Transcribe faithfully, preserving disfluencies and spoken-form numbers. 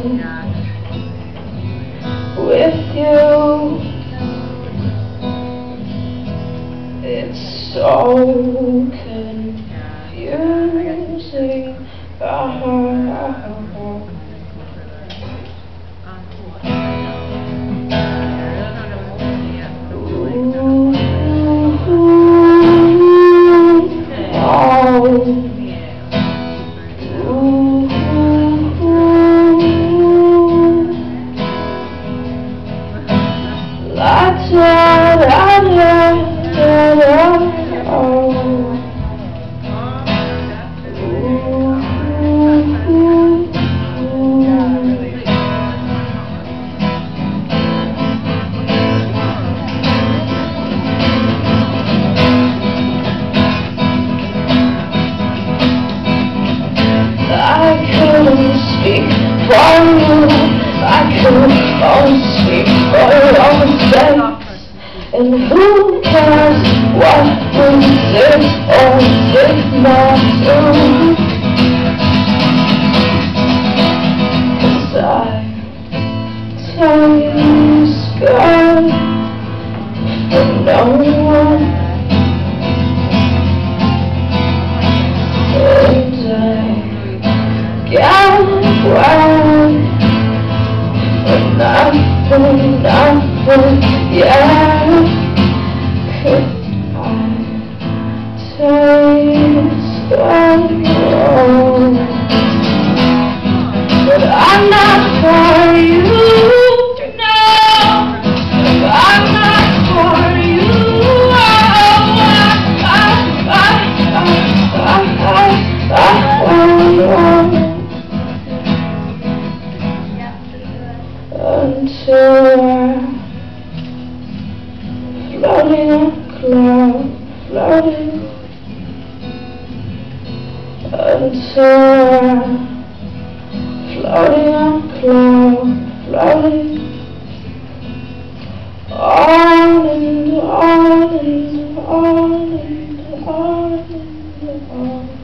with you. It's so confusing. Uh-huh. La da da da da da. Oh. I couldn't speak for you. I could only speak for your own mistakes. And who cares what we did or did not do? 'Cause I tell you scared for no one. And I get away with nothing, nothing, yeah. Could I taste alone? But I'm not for you, no. I'm not for you. Oh, I, I, I, I, I, I, I, until I'm floating on a cloud, floating, until I'm floating on a cloud, floating, on and on and on and on and on.